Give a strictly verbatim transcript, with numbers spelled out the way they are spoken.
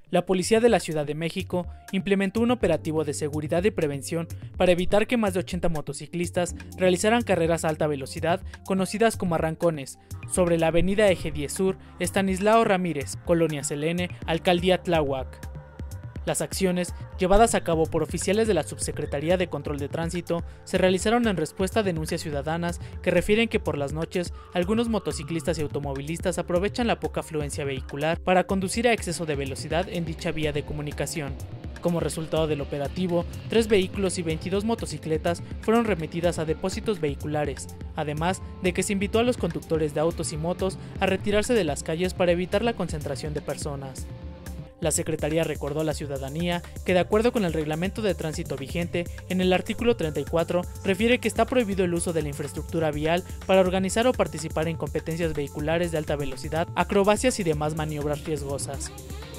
La Policía de la Ciudad de México implementó un operativo de seguridad y prevención para evitar que más de ochenta motociclistas realizaran carreras a alta velocidad conocidas como arrancones sobre la avenida Eje diez Sur, Estanislao Ramírez, Colonia Selene, Alcaldía Tláhuac. Las acciones, llevadas a cabo por oficiales de la Subsecretaría de Control de Tránsito, se realizaron en respuesta a denuncias ciudadanas que refieren que por las noches algunos motociclistas y automovilistas aprovechan la poca afluencia vehicular para conducir a exceso de velocidad en dicha vía de comunicación. Como resultado del operativo, tres vehículos y veintidós motocicletas fueron remitidas a depósitos vehiculares, además de que se invitó a los conductores de autos y motos a retirarse de las calles para evitar la concentración de personas. La Secretaría recordó a la ciudadanía que, de acuerdo con el reglamento de tránsito vigente, en el artículo treinta y cuatro refiere que está prohibido el uso de la infraestructura vial para organizar o participar en competencias vehiculares de alta velocidad, acrobacias y demás maniobras riesgosas.